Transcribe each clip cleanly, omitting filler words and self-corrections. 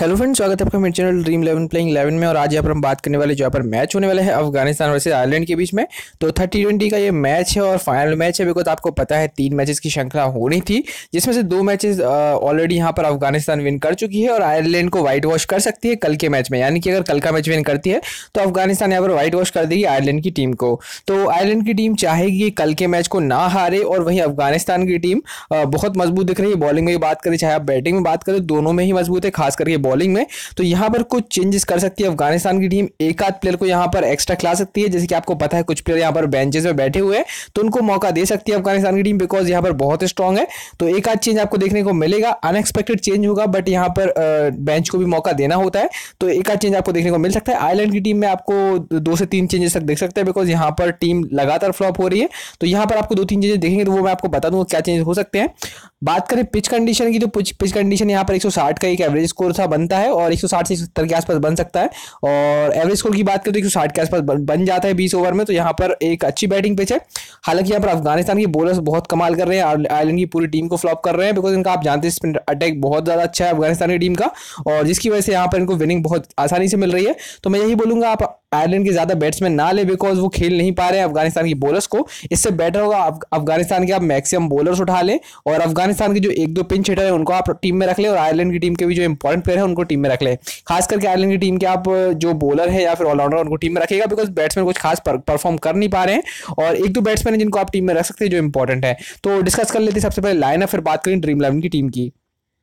Hello friends, स्वागत है आपका मेरे चैनल ड्रीम 11 प्लेइंग 11 में। और आज यहाँ पर हम बात करने वाले जो यहाँ पर मैच होने वाला है अफगानिस्तान वर्सेस आयरलैंड के बीच में। तो 30-20 का ये मैच है और फाइनल मैच है। बिकॉज आपको पता है 3 मैचेस की श्रृंखला होनी थी, जिसमें से 2 मैचेस ऑलरेडी यहाँ पर अफगानिस्तान विन कर चुकी है और आयरलैंड को व्हाइट वॉश कर सकती है कल के मैच में। यानी कि अगर कल का मैच विन करती है तो अफगानिस्तान यहाँ पर व्हाइट वॉश कर देगी आयरलैंड की टीम को। तो आयरलैंड की टीम चाहेगी कल के मैच को ना हारे, और वहीं अफगानिस्तान की टीम बहुत मजबूत दिख रही है। बॉलिंग में बात करें चाहे आप बैटिंग में बात करें, दोनों में ही मजबूत है, खास करके बॉलिंग में। तो यहाँ पर कुछ चेंजेस कर सकती है अफगानिस्तान की टीम। एक आध प्लेयर को यहाँ पर एक्स्ट्रा खिला सकती है, जैसे कि आपको पता है कुछ प्लेयर यहाँ पर बेंचेस में बैठे हुए हैं, तो उनको मौका दे सकती है अफगानिस्तान की टीम, बिकॉज यहाँ पर बहुत स्ट्रांग है। तो एक आध चेंज आपको देखने को मिलेगा, अनएक्सपेक्टेड चेंज होगा, बट यहाँ पर बेंच को भी मौका देना होता है, तो एक आध चेंज आपको देखने को मिल सकता है। आयरलैंड की टीम में आपको 2 से 3 चेंजेस तक देख सकते हैं, बिकॉज यहाँ पर टीम लगातार फ्लॉप हो रही है। तो यहाँ पर आपको 2-3 चेंजेस देखेंगे, तो वो मैं आपको बता दूंगा क्या चेंजेस हो सकते हैं। बात करें पिच कंडीशन की, तो पिच कंडीशन यहाँ पर 160 का एक एवरेज स्कोर था बनता है, और 160 से 170 के आसपास बन सकता है। और एवरेज स्कोर की बात करें तो 160 के आसपास बन जाता है 20 ओवर में। तो यहाँ पर एक अच्छी बैटिंग पिच है। हालांकि यहाँ पर अफगानिस्तान के बॉलर्स बहुत कमाल कर रहे हैं, आयरलैंड की पूरी टीम को फ्लॉप कर रहे हैं, बिकॉज इनका आप जानते हैं स्पिन अटैक बहुत ज्यादा अच्छा है अफगानिस्तान की टीम का, और जिसकी वजह से यहाँ पर इनको विनिंग बहुत आसानी से मिल रही है। तो मैं यही बोलूंगा आप आयरलैंड के ज्यादा बैट्समैन ना ले, बिकॉज वो खेल नहीं पा रहे हैं अफगानिस्तान की बॉलर्स को। इससे बेटर होगा अफगानिस्तान के आप मैक्सिमम बॉलर्स उठा लें, और अफगानिस्तान के जो 1-2 पिंच हिटर है उनको आप टीम में रख ले, और आयरलैंड की टीम के भी जो इंपॉर्टेंट प्लेयर है उनको टीम में रख ले। खास करके आयरलैंड की टीम के आप जो बॉलर है या फिर ऑलराउंडर उनको टीम में रखेगा, बिकॉज बैट्समैन कुछ खास परफॉर्म कर नहीं पा रहे हैं, और 1-2 बैट्समैन है जिनको आप टीम में रख सकते हैं जो इंपॉर्टेंट है। तो डिस्कस कर लेते हैं सबसे पहले लाइन, फिर बात करें ड्रीम 11 की टीम की।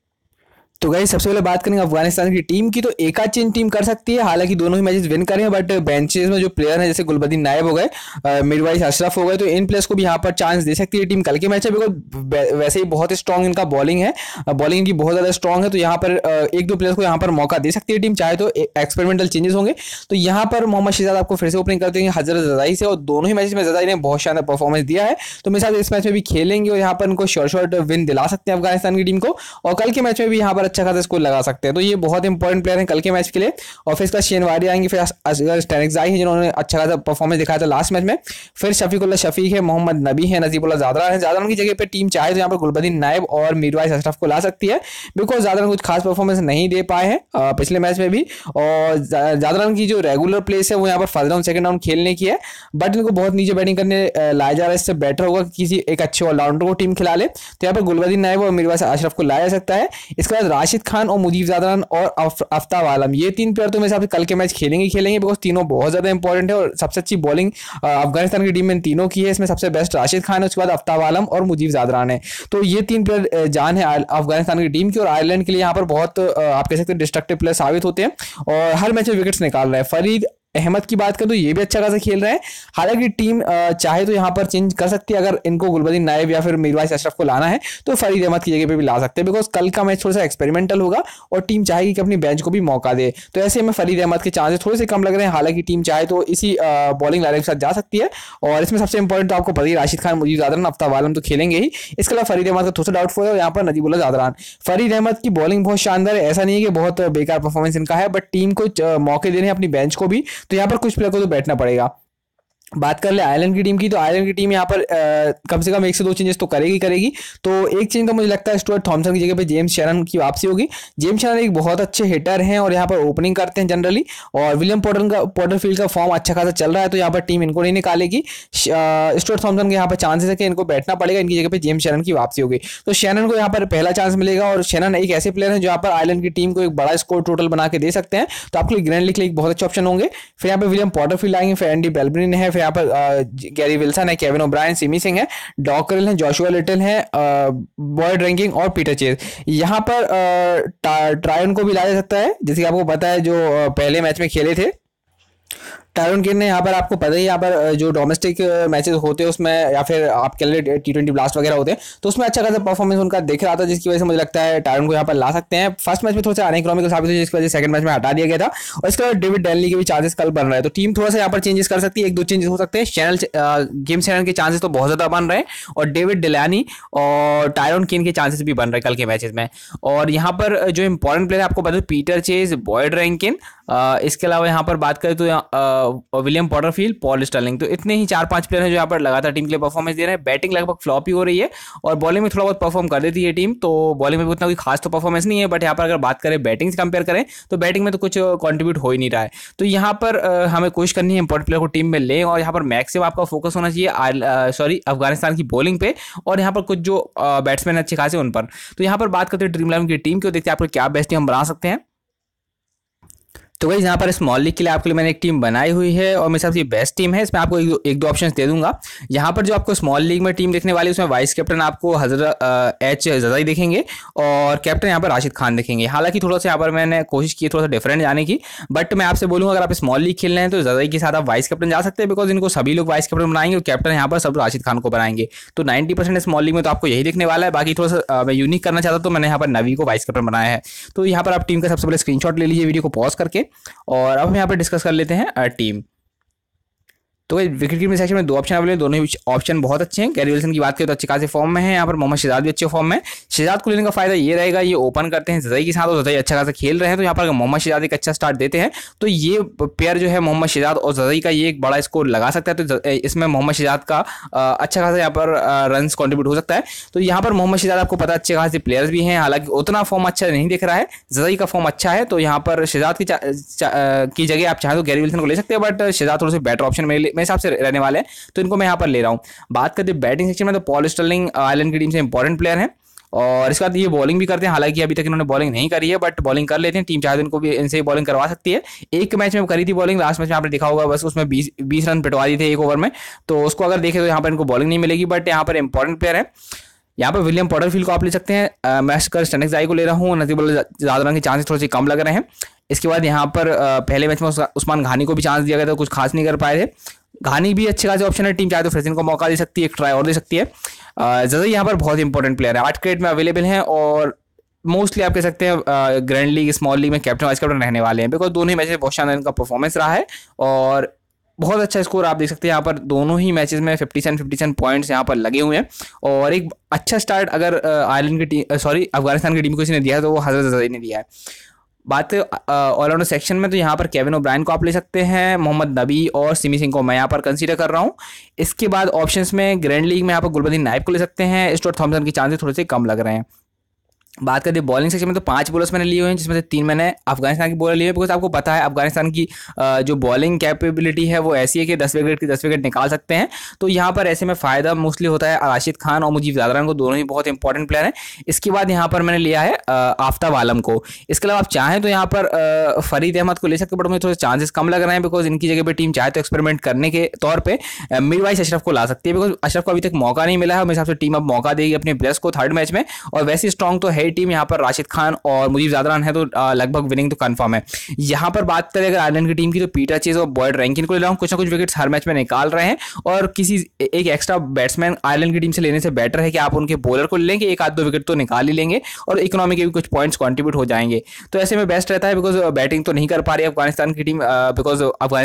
तो गाइस सबसे पहले बात करेंगे अफगानिस्तान की टीम की। तो एक आध चेंज टीम कर सकती है, हालांकि दोनों ही मैचेस विन करें, बट बेंचेस में जो प्लेयर हैं जैसे गुलबदीन नायब हो गए, मिरवाइज अशरफ हो गए, तो इन प्लेयर्स को भी यहाँ पर चांस दे सकती है टीम कल के मैच में, बिकॉज वैसे ही बहुत स्ट्रॉन्ग इनका बॉलिंग है, बॉलिंग इनकी बहुत ज्यादा स्ट्रॉन्ग है। तो यहाँ पर 1-2 प्लेयर्स को यहाँ पर मौका दे सकती है टीम, चाहे तो एक्सपेरिमेंटल चेंजेस होंगे। तो यहाँ पर मोहम्मद शहजाद आपको फिर से ओपनिंग कर देंगे हजरत जदाई से, और दोनों ही मैचेस में जदाई ने बहुत शानदार परफॉर्मेंस दिया है। तो मेरे साथ इस मैच में भी खेलेंगे और यहाँ पर इनको शॉर्ट विन दिला सकते हैं अफगानिस्तान की टीम को, और कल के मैच में भी यहाँ पर अच्छा खासा स्कोर लगा सकते हैं। तो ये बहुत इंपॉर्टेंट प्लेयर हैं कल के मैच के लिए। और फिर इसका शेनवारी आएंगे, फिर असगर स्टैनिक्ज़ाई हैं जिन्होंने अच्छा खासा परफॉर्मेंस दिखाया था लास्ट मैच में, फिर शफीकुल्लाह शफीक है, मोहम्मद नबी है, नजीबुल्लाह ज़ादरान है। ज़ादरान की जगह पे टीम चाहे तो यहाँ पर गुलबदीन नायब और मीरवाइज अशरफ को ला सकती है, बिकॉज ज़ादरान कुछ खास परफॉर्मेंस नहीं दे पाए हैं पिछले मैच में भी, और ज़ादरान की जो रेगुलर प्लेस है वो यहाँ पर फर्स्ट राउंड सेकंड राउंड खेलने की है, बट इनको बहुत नीचे बैटिंग करने लाया जा रहा है। इससे बेटर होगा कि किसी एक अच्छे ऑलराउंडर को टीम खिला ले, तो यहाँ पर गुलबदीन नायब और मीरवाइज अशरफ को लाया जा सकता है। इसके बाद राशिद खान और मुजीब ज़ादरान और आफ्ताब आलम, ये 3 प्लेयर तो मेरे हिसाब से कल के मैच खेलेंगे, बिकॉज तीनों बहुत ज्यादा इंपॉर्टेंट है, और सबसे अच्छी बॉलिंग अफगानिस्तान की टीम में तीनों की है। इसमें सबसे बेस्ट राशिद खान है, उसके बाद आफ्ताब आलम और मुजीब ज़ादरान है। तो ये 3 प्लेयर जान है अफगानिस्तान की टीम की, और आयरलैंड के लिए यहाँ पर बहुत आप कह सकते हैं डिस्ट्रक्टिव प्लेयर साबित होते हैं, और हर मैच में विकेट्स निकाल रहे हैं। फरीद अहमद की बात करें तो ये भी अच्छा खासा खेल रहे हैं। हालांकि टीम चाहे तो यहाँ पर चेंज कर सकती है, अगर इनको गुलबदीन नायब या फिर मिरवाइज अशरफ को लाना है तो फरीद अहमद की जगह पे भी ला सकते हैं, बिकॉज कल का मैच थोड़ा सा एक्सपेरिमेंटल होगा और टीम चाहेगी कि अपनी बेंच को भी मौका दे। तो ऐसे में फरीद अहमद के चांसेस थोड़े से कम लग रहे हैं। हालांकि टीम चाहे तो इसी बॉलिंग लाइन के साथ जा सकती है, और इसमें सबसे इंपॉर्टेंट तो आपको पता ही राशिद खान, मुजीब ज़ादरान, आफ्ताब आलम तो खेलेंगे ही। इसके अलावा फरीद अहमद का थोड़ा सा डाउटफुल है, और यहाँ पर नजीबुल्लाह ज़ादरान। फरीद अहमद की बॉलिंग बहुत शानदार है, ऐसा नहीं है कि बहुत बेकार परफॉर्मेंस इनका है, बट टीम को मौके देने हैं अपनी बेंच को भी, तो यहाँ पर कुछ प्लेयर को तो बैठना पड़ेगा। बात कर ले आयरलैंड की टीम की, तो आयरलैंड की टीम यहाँ पर कम से कम 1 से 2 चेंजेस तो करेगी। तो एक चेंज तो मुझे लगता है स्टुअर्ट थॉमसन की जगह पे जेम्स शेरन की वापसी होगी। जेम्स शेरन एक बहुत अच्छे हिटर हैं और यहाँ पर ओपनिंग करते हैं जनरली, और विलियम पोर्टरफील्ड का फॉर्म अच्छा खासा चल रहा है, तो यहाँ पर टीम इनको नहीं निकालेगी। स्टुअर्ट थॉमसन के यहाँ पर चांसेस है कि इनको बैठना पड़ेगा, इनकी जगह पे जेम्स शेरन की वापसी होगी। तो शेरन को यहाँ पर पहला चांस मिलेगा, और शेरन एक ऐसे प्लेयर है जो यहाँ पर आयरलैंड की टीम को एक बड़ा स्कोर टोटल बना के दे सकते हैं, तो आपके लिए ग्रैंड लीग के लिए बहुत अच्छे ऑप्शन होंगे। फिर यहाँ पर विलियम पोर्टरफील्ड आएंगे, फिर एंडी बेलब्रिन है, फिर यहाँ पर गैरी विल्सन है, केविन ओब्रायन, सिमी सिंह है, डॉकरल है, जोशुआ लिटिल है, बॉयड रैंकिंग और पीटर चेज। यहाँ पर ट्रायन को भी लाया जा सकता है, जैसे कि आपको पता है जो पहले मैच में खेले थे टायरन केन ने। यहाँ पर आपको पता ही, यहाँ पर जो डोमेस्टिक मैचेस होते हैं उसमें, या फिर आप कह लीजिए T20 ब्लास्ट वगैरह होते हैं, तो उसमें अच्छा खासा परफॉर्मेंस उनका दिख रहा था, जिसकी वजह से मुझे लगता है टायरन को यहाँ पर ला सकते हैं। फर्स्ट मैच में थोड़ा सा अनइकोनॉमिकल साबित हुआ, जिसकी वजह से सेकंड मैच में हटा दिया गया था, और इसके बाद डेविड डेनली के भी चांसेस कल बन रहे हैं। तो टीम थोड़ा सा यहाँ पर चेंजेस कर सकती है, 1-2 चेंजेस हो सकते हैं। गेम चैनल के चांसेस तो बहुत ज्यादा बन रहे हैं, और डेविड डिलानी और टायरन केन के चांसेस भी बन रहे हैं कल के मैचेस में। और यहाँ पर जो इंपॉर्टेंट प्लेयर है आपको बता, पीटर चेज, बॉयड रैंकिन, इसके अलावा यहाँ पर बात करें तो विलियम पॉटरफील्ड, पॉल स्टर्लिंग, तो इतने ही 4-5 प्लेयर हैं जो यहाँ पर लगातार टीम के लिए परफॉर्मेंस दे रहे हैं। बैटिंग लगभग फ्लॉप ही हो रही है और बॉलिंग में थोड़ा बहुत परफॉर्म कर देती है टीम, तो बॉलिंग में भी उतना कोई खास तो परफॉर्मेंस नहीं है, बट यहाँ पर अगर बात करें बैटिंग से कंपेयर करें तो बैटिंग में तो कुछ कंट्रीब्यूट हो ही नहीं रहा है। तो यहाँ पर हमें कोशिश करनी है इंपॉर्टेंट प्लेयर को टीम में लें और यहाँ पर मैक्सिमम आपका फोकस होना चाहिए अफगानिस्तान की बॉलिंग पे और यहाँ पर कुछ जो बैट्समैन अच्छे खासे उन पर। तो यहाँ पर बात करते हैं ड्रीम 11 की टीम की, देखते हैं आपको क्या बेस्ट टीम बना सकते हैं। तो गाइस यहाँ पर स्मॉल लीग के लिए आपके लिए मैंने एक टीम बनाई हुई है और मेरे हिसाब से बेस्ट टीम है। इसमें आपको एक दो ऑप्शंस दे दूंगा। यहाँ पर जो आपको स्मॉल लीग में टीम देखने वाली है उसमें वाइस कैप्टन आपको हजरत एच जज़ाई दिखेंगे और कैप्टन यहाँ पर राशिद खान दिखेंगे। हालांकि थोड़ा सा यहाँ पर मैंने कोशिश की थोड़ा सा डिफरेंट जाने की, बट मैं आपसे बोलूँगा अगर आप स्मॉल लीग खेल रहे हैं तो जज़ाई के साथ आप वाइस कैप्टन जा सकते हैं, बिकॉज इनको सभी लोग वाइस कैप्टन बनाएंगे और कैप्टन यहाँ पर सब राशिद खान को बनाएंगे। तो 90% स्मॉल लीग में तो आपको यही दिखने वाला है। बाकी थोड़ा सा मैं यूनिक करना चाहता तो मैंने यहाँ पर नवी को वाइस कैप्टन बनाया है। तो यहाँ पर आप टीम का सबसे पहले स्क्रीनशॉट ले लीजिए वीडियो को पॉज करके और हम यहाँ पर डिस्कस कर लेते हैं टीम। तो विकेट कीपिंग सेक्शन में दो ऑप्शन अवेलेबल, दोनों ही ऑप्शन बहुत अच्छे हैं। गैरी विल्सन की बात करें तो अच्छे खासे फॉर्म में है। यहाँ पर मोहम्मद शहजाद भी अच्छे फॉर्म में। शहजाद को लेने का फायदा ये रहेगा, ये ओपन करते हैं जज़ाई के साथ और जज़ाई अच्छा खासा खेल रहे हैं, तो यहाँ पर अगर मोहम्मद शहजाद एक अच्छा स्टार्ट देते हैं तो ये पेयर जो है मोहम्मद शहजाद और जज़ाई का ये एक बड़ा स्कोर लगा सकता है। तो इसमें मोहम्मद शहजाद का अच्छा खासा यहाँ पर रन कॉन्ट्रीब्यूट हो सकता है। तो यहाँ पर मोहम्मद शहजाद आपको पता अच्छे खासे प्लेयर्स भी हैं, हालांकि उतना फॉर्म अच्छा नहीं दिख रहा है। जज़ाई का फॉर्म अच्छा है, तो यहाँ पर शहजाद की जगह आप चाहें तो गैरी विल्सन को ले सकते हैं, बट शहजाद थोड़े से बेटर ऑप्शन मेरे हिसाब से रहने वाले, तो इनको मैं यहाँ पर ले रहा हूँ। बात करते हैं बैटिंग सेक्शन में तो पॉल स्टर्लिंग आयरलैंड की टीम से इंपॉर्टेंट प्लेयर हैं और इसके बाद ये बॉलिंग भी करते हैं। हालांकि अभी तक इन्होंने बॉलिंग नहीं करी है, बट बॉलिंग कर लेते हैं। टीम चाहे तो इनको भी इनसे बॉलिंग करवा सकती है। एक मैच में करी थी बॉलिंग, लास्ट मैच में आपने देखा होगा, बस उसमें 20 रन पिटवा दिए थे एक ओवर में, तो उसको अगर देखें तो यहाँ पर इनको बॉलिंग नहीं मिलेगी, बट यहाँ पर इंपॉर्टेंट प्लेयर है। यहाँ पर विलियम पॉटरफील्ड को आप ले सकते हैं। मैं स्टनिक्स को ले रहा हूँ, नसीब ज़्यादा रन के चांसेस थोड़े से कम लग रहे हैं। इसके बाद यहाँ पर पहले मैच में उस्मान घानी को भी चांस दिया गया था, कुछ खास नहीं कर पाए थे। घानी भी अच्छे खासे ऑप्शन है, टीम चाहे तो फ्रेजिन को मौका दे सकती है, एक ट्राई और दे सकती है। जज़ाई यहाँ पर बहुत इंपॉर्टेंट प्लेयर है, 8 क्रेट में अवेलेबल हैं और मोस्टली आप कह सकते हैं ग्रैंड लीग स्मॉल लीग में कैप्टन वाइस कैप्टन रहने वाले हैं, बिकॉज दोनों ही मैचेस बहुत शानदार इनका परफॉर्मेंस रहा है और बहुत अच्छा स्कोर आप देख सकते हैं। यहाँ पर दोनों ही मैचेस में 57 पॉइंट्स यहाँ पर लगे हुए हैं और एक अच्छा स्टार्ट अगर आयरलैंड की टीम अफगानिस्तान की टीम को किसी ने दिया है तो वो हजरत जज़ाई ने दिया है। बात ऑलराउंडर सेक्शन में तो यहाँ पर केविन ओब्रायन को आप ले सकते हैं, मोहम्मद नबी और सिमी सिंह को मैं यहाँ पर कंसीडर कर रहा हूँ। इसके बाद ऑप्शंस में ग्रैंड लीग में यहाँ पर गुलबदीन नाइब को ले सकते हैं, स्टुअर्ट थॉमसन के चांसेस थोड़े से कम लग रहे हैं। बात करते हैं बॉलिंग सेक्शन में तो 5 बॉलर्स मैंने लिए हुए हैं, जिसमें से 3 मैंने अफगानिस्तान की बॉलर लिए, बिकॉज आपको पता है अफगानिस्तान की जो बॉलिंग कैपेबिलिटी है वो ऐसी है कि 10 विकेट की 10 विकेट निकाल सकते हैं। तो यहाँ पर ऐसे में फ़ायदा मोस्टली होता है राशिद खान और मुजीब ज़ादरान को, दोनों ही बहुत इंपॉर्टेंट प्लेयर हैं। इसके बाद यहाँ पर मैंने लिया है आफ्ताब आलम को। इसके अलावा आप चाहें तो यहाँ पर फरीद अहमद को ले सकते हैं, बट मुझे थोड़े चांसेस कम लग रहे हैं, बिकॉज इनकी जगह पर टीम चाहे तो एक्सपेरिमेंट करने के तौर पर मीरवाइज अशरफ को ला सकती है, बिकॉज अशरफ को अभी तक मौका नहीं मिला है। मेरे हिसाब से टीम अब मौका देगी अपने प्लेयर्स को थर्ड मैच में, और वैसे स्ट्रॉन्ग तो है टीम यहाँ पर, राशिद खान और मुजीब ज़ादरान है तो लगभग विनिंग तो कंफर्म है। यहाँ पर बात करें अगर आयरलैंड की टीम की तो पीटर चेज और बॉयड रैंकिन को ले रहा हूँ, कुछ ना कुछ विकेट्स हर मैच में निकाल रहे हैं और किसी एक एक्स्ट्रा बैट्समैन आयरलैंड की टीम से लेने से बेटर है कि आप उनके बॉलर को लेंगे, एक आध दो विकेट तो निकाल ही लेंगे और इकोनॉमी के भी कुछ पॉइंट्स कॉन्ट्रीब्यूट हो जाएंगे। तो ऐसे में बेस्ट रहता है, बिकॉज बैटिंग तो नहीं कर पा रही अफगानिस्तान की टीम, बिकॉज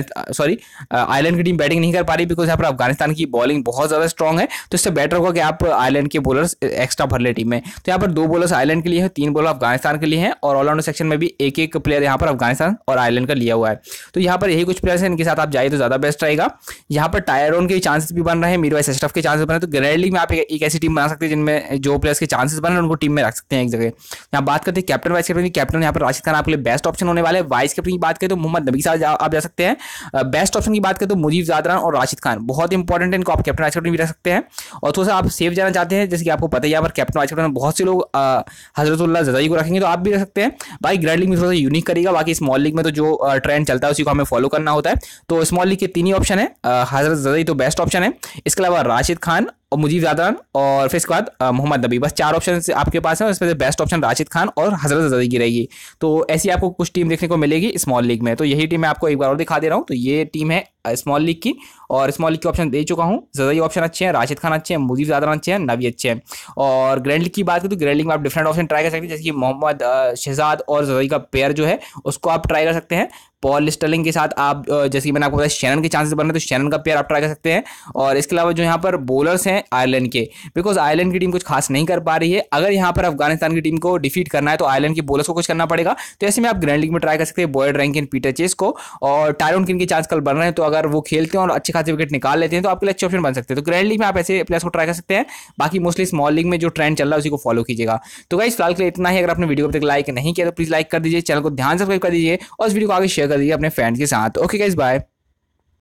आयरलैंड की टीम बैटिंग नहीं कर पा रही, बिकॉज यहाँ पर अफगानिस्तान की बॉलिंग बहुत ज़्यादा स्ट्रॉन्ग है। तो इससे बेटर होगा कि आप आयरलैंड के बॉलर्स एक्स्ट्रा भर ले टीम में। तो यहाँ पर 2 बॉलर्स आयरलैंड के लिए है, 3 बॉलर अफगानिस्तान के लिए हैं और ऑलराउंडर सेक्शन में भी एक प्लेयर यहाँ पर अफगानिस्तान और आयरलैंड का लिया हुआ है। तो यहाँ पर यही कुछ प्लेयर्स हैं, इनके साथ आप जाइए तो ज़्यादा बेस्ट रहेगा। यहाँ पर टायरोन के चांसेस भी बन रहे हैं, मीरवाइज अशरफ के चांसेस बन रहे हैं। तो ग्रैंड लीग में आप एक ऐसी टीम बना सकते हैं जिनमें जो प्लेयर्स के चांसेस बन रहे हैं उनको टीम में रख सकते हैं एक जगह। यहाँ बात करते हैं कैप्टन वाइस कैप्टन की। कैप्टन यहाँ पर राशिद खान आपके लिए बेस्ट ऑप्शन होने वाले हैं। वाइस कैप्टन की बात करें तो मोहम्मद नबी के साथ आप जा सकते हैं। बेस्ट ऑप्शन की बात करें तो मुजीब ज़ादरान और राशिद खान बहुत इंपॉर्टेंट है, इनको आप कैप्टन वाइस कैप्टन भी रख सकते हैं। और थोड़ा सा आप सेफ जाना चाहते हैं, जैसे कि आपको पता है यहाँ पर कैप्टन वाइस कैप्टन बहुत से लोग हजरतुल्लाह जज़ाई को रखेंगे, तो आप भी रख सकते हैं। भाई ग्रैंड लीग में थोड़ा सा यूनिक करेगा, बाकी स्मॉल लीग में तो जो ट्रेंड चलता है उसी को हमें फॉलो करना होता है। तो स्मॉल लीग के 3 ही ऑप्शन है, हजरत जज़ाई तो बेस्ट ऑप्शन है, इसके अलावा राशिद खान और मुजीब ज़ादरान और फिर इसके बाद मोहम्मद नबी, बस 4 ऑप्शन आपके पास है और इसमें से बेस्ट ऑप्शन राशिद खान और हजरत जज़ाई की रहेगी। तो ऐसी आपको कुछ टीम देखने को मिलेगी स्मॉल लीग में। तो यही टीम मैं आपको एक बार और दिखा दे रहा हूँ। तो ये टीम है स्मॉल लीग की और स्मॉल लीग के ऑप्शन दे चुका हूँ। जज़ाई ऑप्शन अच्छे हैं, राशिद खान अच्छे हैं, मुजीब ज़ादरान अच्छे हैं, नबी अच्छे हैं। और ग्रैंड लीग की बात करें तो ग्रैंड लीग में आप डिफरेंट ऑप्शन ट्राई कर सकते हैं, जैसे कि मोहम्मद शहजाद और जज़ाई का पेयर जो है उसको आप ट्राई कर सकते हैं। पॉल स्टर्लिंग के साथ आप जैसे कि मैंने आपको बताया शैनन के चांसेस बन रहे हैं, तो शैनन का पेयर आप ट्राई कर सकते हैं। और इसके अलावा जो यहाँ पर बॉलर्स हैं आयरलैंड के, बिकॉज आयरलैंड की टीम कुछ खास नहीं कर पा रही है, अगर यहाँ पर अफगानिस्तान की टीम को डिफीट करना है तो आयरलैंड के बॉलर्स को कुछ करना पड़ेगा। तो ऐसे में आप ग्रैंड लीग में ट्राई कर सकते हैं बॉयड रैंकिन, पीटर चेस को, और टायरन किन के चांस कल बन रहे हैं, तो अगर वो खेलते हैं और अच्छे खासे विकेट निकाल लेते हैं तो आपके लिए अच्छे ऑप्शन बन सकते हैं। तो ग्रैंड लीग में आप ऐसे प्लेयर्स को ट्राई कर सकते हैं। बाकी मोस्टली स्मॉल लीग में जो ट्रेंड चल रहा है उसी को फॉलो कीजिएगा। तो गाइस फिलहाल के लिए इतना ही। अगर आपने वीडियो को अब तक लाइक नहीं किया तो प्लीज लाइक कर दीजिए, चैनल को ध्यान से सब्सक्राइब कर दीजिए और इस वीडियो को आगे शेयर कर दीजिए अपने फ्रेंड्स के साथ। Okay guys, bye.